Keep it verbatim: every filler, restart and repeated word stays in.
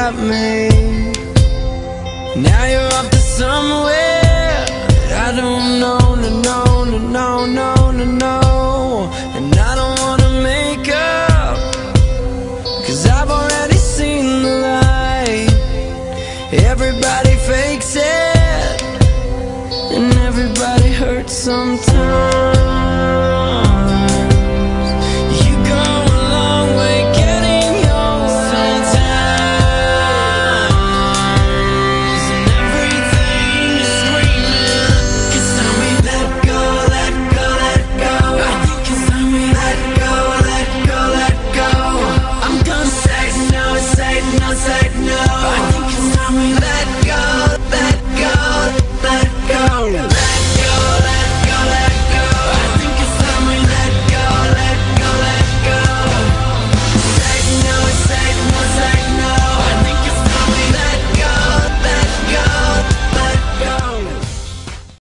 got me. Now you're off to somewhere that I don't know, no, no, no, no, no, no, no. And I don't wanna make up, 'cause I've already seen the light. Everybody fakes it, and everybody hurts sometimes.